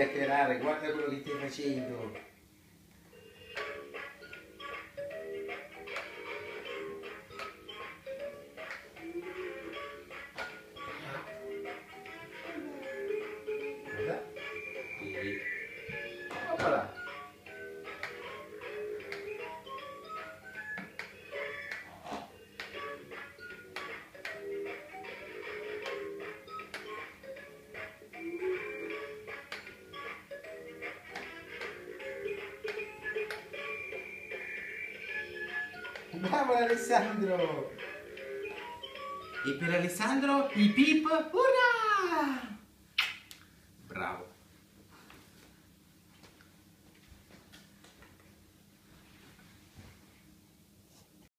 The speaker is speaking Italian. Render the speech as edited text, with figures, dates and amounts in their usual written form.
chiacchierare, guarda quello che stai facendo. Guarda. Sì. Opala. Bravo Alessandro! E per Alessandro, i pip, ura! Bravo!